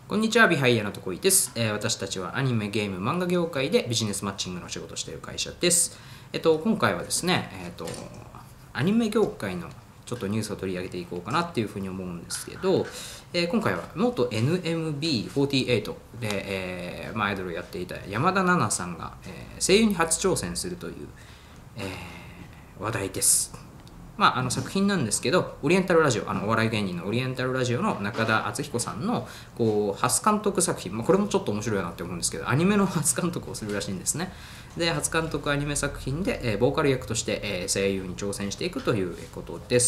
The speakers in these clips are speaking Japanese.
こんにちは、ビハイヤのとこいです。私たちはアニメ、ゲーム、漫画業界でビジネスマッチングの仕事をしている会社です。今回はですね、アニメ業界のちょっとニュースを取り上げていこうかなっていうふうに思うんですけど、今回は元 NMB48 で、アイドルをやっていた山田奈々さんが、声優に初挑戦するという、話題です。作品なんですけど、オリエンタルラジオ、お笑い芸人のオリエンタルラジオの中田敦彦さんの初監督作品、これもちょっと面白いなって思うんですけど、アニメの初監督をするらしいんですね。で、初監督アニメ作品で、ボーカル役として、声優に挑戦していくということです。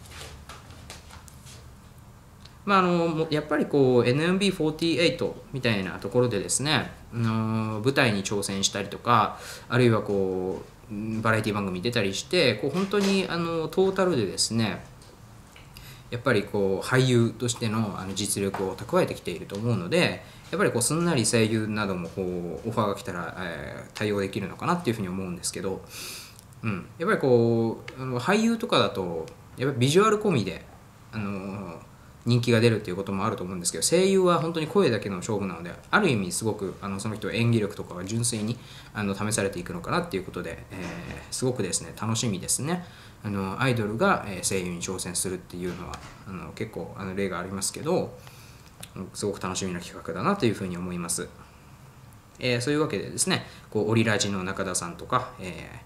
やっぱりNMB48 みたいなところでですね、舞台に挑戦したりとか、あるいはバラエティ番組に出たりして本当にトータルでですね、やっぱり俳優としての実力を蓄えてきていると思うので、やっぱりすんなり声優などもオファーが来たら、対応できるのかなっていうふうに思うんですけど、やっぱり俳優とかだとやっぱりビジュアル込みで人気が出るっていうこともあると思うんですけど、声優は本当に声だけの勝負なので、ある意味すごくその人は演技力とかが純粋に試されていくのかなっていうことで、すごくですね楽しみですね。アイドルが声優に挑戦するっていうのは結構例がありますけど、すごく楽しみな企画だなというふうに思います。そういうわけでですね、オリラジの中田さんと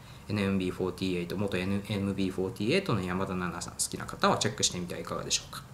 か、NMB48 元 NMB48 の山田奈々さん、好きな方はチェックしてみてはいかがでしょうか。